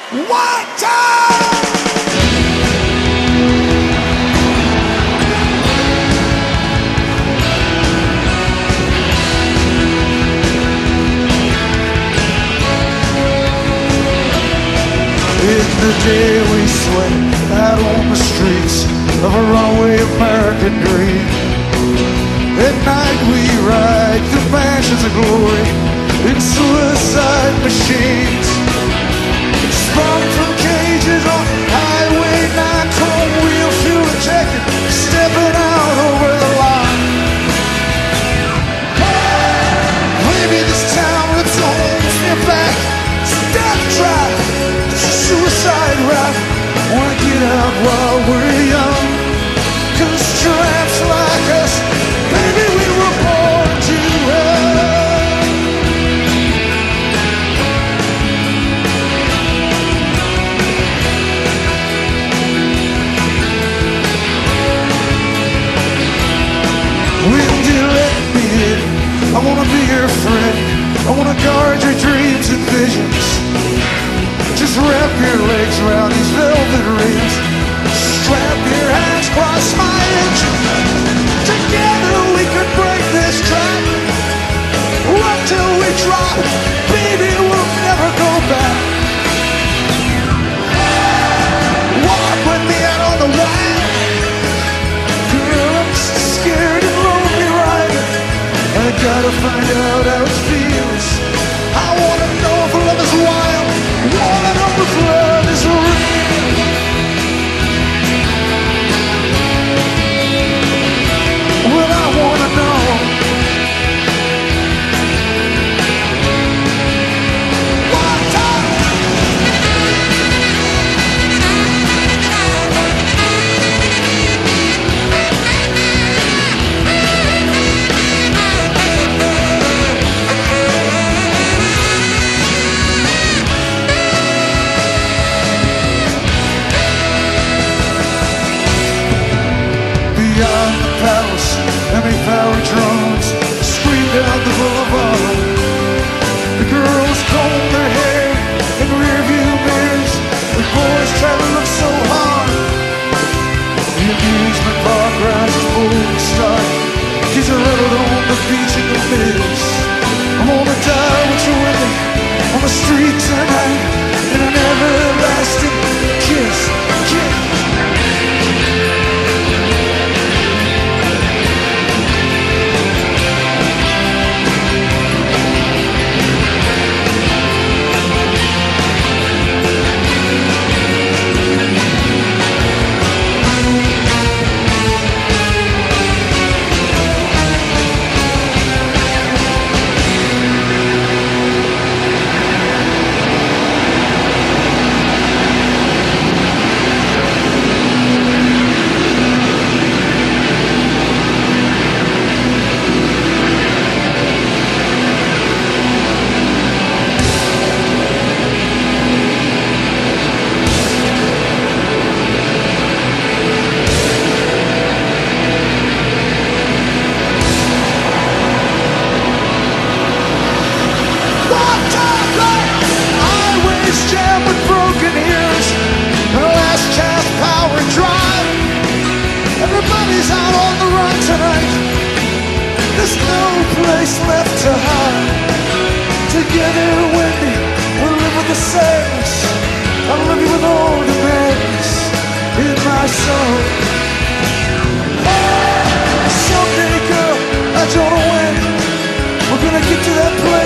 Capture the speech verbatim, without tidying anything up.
One time! In the day we sweat out on the streets of a runaway American dream. At night we ride the mansions of glory in suicide machines. Sprung from cages on Highway nine, chrome wheel fuel injected, stepping out over the line. Maybe this town rips homes near back. It's a death trap, it's a suicide rap. Wanna get out while we're young, 'cause tramps like us, baby, we were born to run. When you let me in, I wanna be your friend. I wanna guard your dreams and visions. Just wrap your legs around these velvet rings. Strap your hands across my engine. Together we could break this trap. Run till we drop. Baby, we'll never go back. Walk with me out on the wild. Girl, I'm scared and lonely riding. I gotta find out how it feels. I wanna know if love is wild. Wanna know if love is real. Well, I wanna know. One time. Beyond the palace, heavy-powered drones scream down the boulevard. The girls comb their hair in rearview mirrors. The boys try to look so hard. The amusement park rides full and start. Kids are huddled on the beach in the mist. I'm gonna die with you with me on the street tonight in an everlasting kiss, kiss. Everybody's out on the run tonight. There's no place left to hide. Together, Wendy, we'll live with the sadness. I'll live with all the madness in my soul. Someday, girl, I don't know when we're gonna get to that place.